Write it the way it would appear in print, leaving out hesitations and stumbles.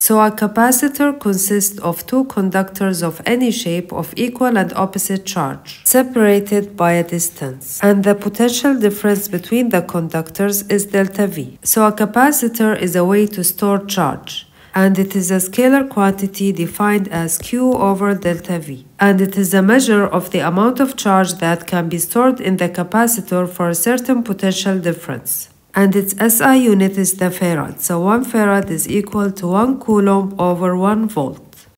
So a capacitor consists of two conductors of any shape of equal and opposite charge, separated by a distance, and the potential difference between the conductors is delta V. So a capacitor is a way to store charge, and it is a scalar quantity defined as Q over delta V. And it is a measure of the amount of charge that can be stored in the capacitor for a certain potential difference. And its SI unit is the farad, so 1 farad is equal to 1 coulomb over 1 volt.